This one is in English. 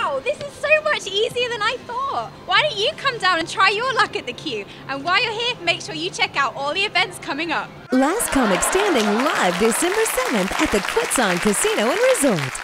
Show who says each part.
Speaker 1: Wow, this is so much easier than I thought. Why don't you come down and try your luck at the queue? And while you're here, make sure you check out all the events coming up.
Speaker 2: Last Comic Standing live December 7th at the Quitsong Casino and Resort.